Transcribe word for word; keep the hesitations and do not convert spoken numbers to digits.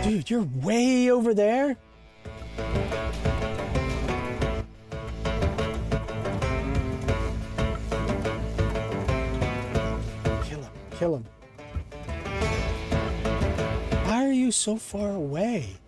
Dude, you're way over there? Kill him, kill him. Why are you so far away?